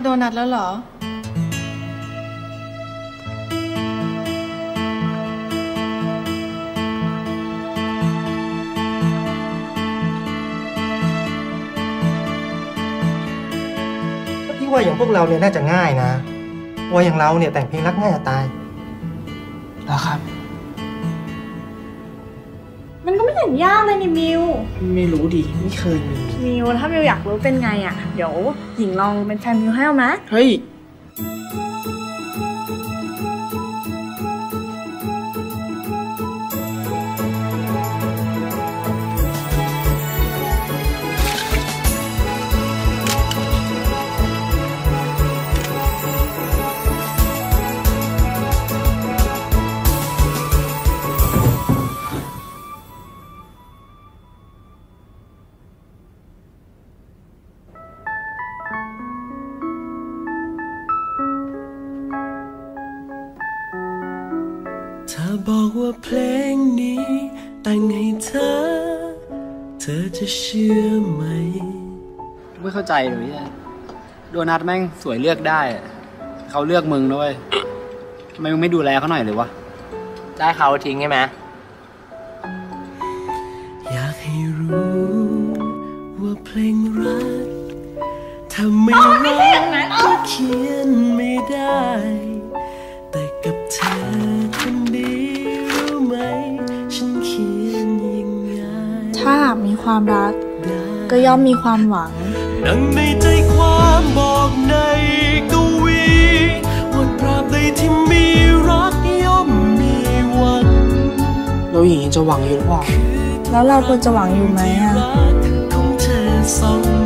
โดนัทแล้วเหรอพี่ว่าอย่างพวกเราเนี่ยน่าจะง่ายนะว่าอย่างเราเนี่ยแต่งเพลงรักง่ายจะตายแล้วครับมันก็ไม่เห็นยากเลยนี่มิวไม่รู้ดิไม่เคยมีมิวถ้ามิวอยากรู้เป็นไงอ่ะเดี๋ยวหญิงลองเป็นแฟนมิวให้เอาไหมเฮ้ยเธอบอกว่าเพลงนี้แต่งให้เธอจะเชื่อไหมไม่เข้าใจเลยโดนัทแม่งสวยเลือกได้เขาเลือกมึงด้วยทำไมมึงไม่ดูแลเขาหน่อยเลยวะได้เขาทิ้งใช่ไหมอยากให้รู้ว่าเพลงรักถ้าไม่รักก็เขียนไม่ได้แต่กับเธอคนดีรู้ไหมฉันเขียนยังไงถ้าหากมีความรักก็ย่อมมีความหวังดังในใจความบอกในกวีว่าตราบใดที่มีรักย่อมมีหวังเราอย่างนี้จะหวังอยู่หรือเปล่าแล้วเราควรจะหวังอยู่ไหมอ่ะของเธอสอง